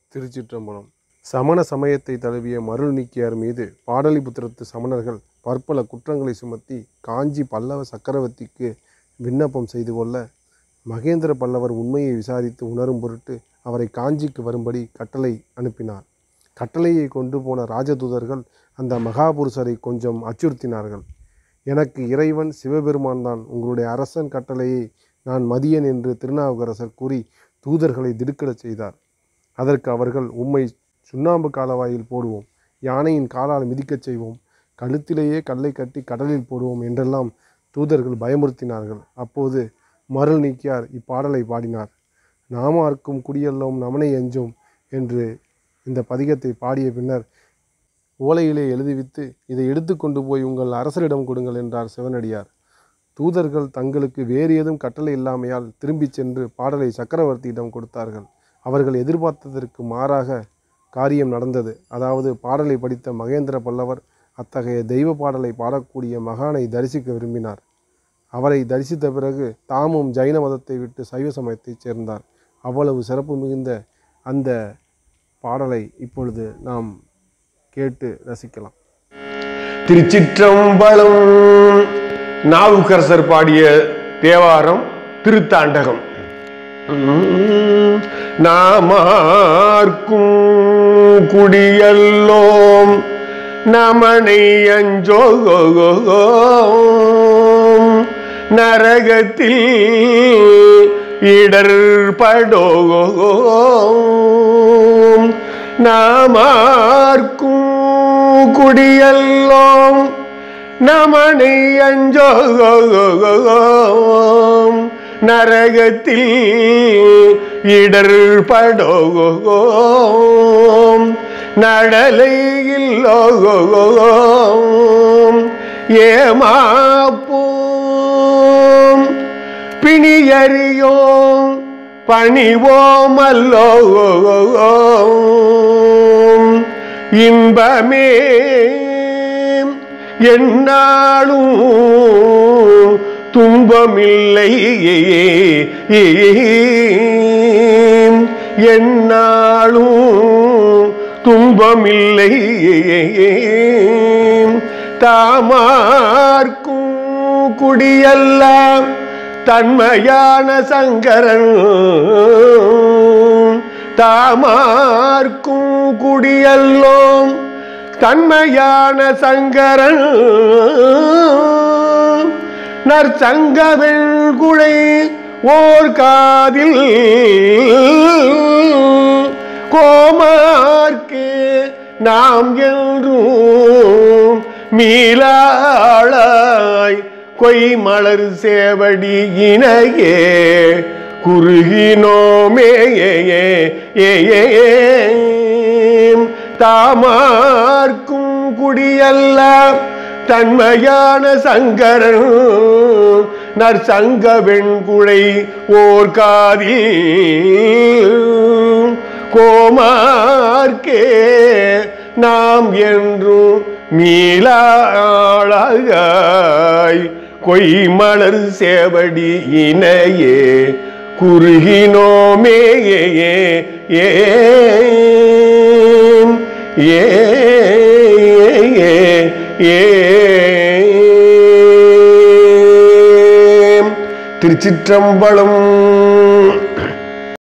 திருச்சிற்றம்பலம். சமண சமயத்தை தழுவிய மருள்நீக்கியார் மீது பாடலிபுத்திரத்து சமணர்கள் பற்பல குற்றங்களை சுமத்தி காஞ்சி பல்லவ சக்கரவர்த்திக்கு விண்ணப்பம் செய்து கொள்ள மகேந்திர பல்லவர் உண்மையை விசாரித்து உணரும் பொருட்டு அவரை காஞ்சிக்கு வரும்படி கட்டளை அனுப்பினார். கட்டளையை கொண்டு போன ராஜதூதர்கள் அந்த மகாபுருஷரை கொஞ்சம் அச்சுறுத்தினார்கள். எனக்கு இறைவன் சிவபெருமான் தான், உங்களுடைய அரசன் கட்டளையை நான் மதியன் என்று திருநாவுக்கரசர் கூறி தூதர்களை திடுக்கிடச் செய்தார். அதற்கு அவர்கள், உம்மை சுண்ணாம்பு காலவாயில் போடுவோம், யானையின் காலால் மிதிக்கச் செய்வோம், கழுத்திலேயே கல்லை கட்டி கடலில் போடுவோம் என்றெல்லாம் தூதர்கள் பயமுறுத்தினார்கள். அப்போது மருள் நீக்கியார் இப்பாடலை பாடினார். நாமார்க்கும் குடியெல்லோம் நமனை எஞ்சோம் என்று இந்த பதிகத்தை பாடிய பின்னர் ஓலையிலே எழுதிவித்து, இதை எடுத்து கொண்டு போய் உங்கள் அரசரிடம் கொடுங்கள் என்றார் சிவனடியார். தூதர்கள் தங்களுக்கு வேறு ஏதும் கட்டளை இல்லாமையால் திரும்பிச் சென்று பாடலை சக்கரவர்த்தியிடம் கொடுத்தார்கள். அவர்கள் எதிர்பார்த்ததற்கு மாறாக காரியம் நடந்தது. அதாவது பாடலை படித்த மகேந்திர பல்லவர் அத்தகைய தெய்வ பாடலை பாடக்கூடிய மகானை தரிசிக்க விரும்பினார். அவரை தரிசித்த பிறகு தாமும் ஜைன மதத்தை விட்டு சைவ சமயத்தைச் சேர்ந்தார். அவ்வளவு சிறப்பு மிகுந்த அந்த பாடலை இப்பொழுது நாம் கேட்டு ரசிக்கலாம். திருச்சிற்றம்பலம். நாவுக்கரசர் பாடிய தேவாரம் திருத்தாண்டகம். நாமார்க்கும் குடியல்லோம் நமனை அஞ்சோம், நரகத்தில் இடர்படோம். நாமார்க்கும் குடியல்லோம் நமனை அஞ்சோம், நரகத்தில் இடர்படோம். நடலை இல்லோம் ஏமாப்போம், பிணியறியோம் பணிவோம் அல்லோம். இன்பமே என்னாலும் துன்பமில்லை, என்னாலும் துன்பமில்லை. தாமார்க்கும் குடியெல்லாம் தன்மையான சங்கரன், தாமார்க்கும் குடியல்லோம் தன்மையான சங்கரன். நற்சங்கவெள் குழை ஓர் காதில் கோமார்க்கே நாம் என்றும் மீளாளாய் கொய்மலர் சேவடி இணையே குறுகினோமே. தாமார்க்கும் குடியல்ல தன்மையான சங்கரன், நற்சங்க வெண்குழை ஓர் காதில் கோமார்க்கே நாம் என்றும் மீளாளாய் கொய்மலர் சேவடி இணையே குறுகினோமே. திருச்சிற்றம்பலம்.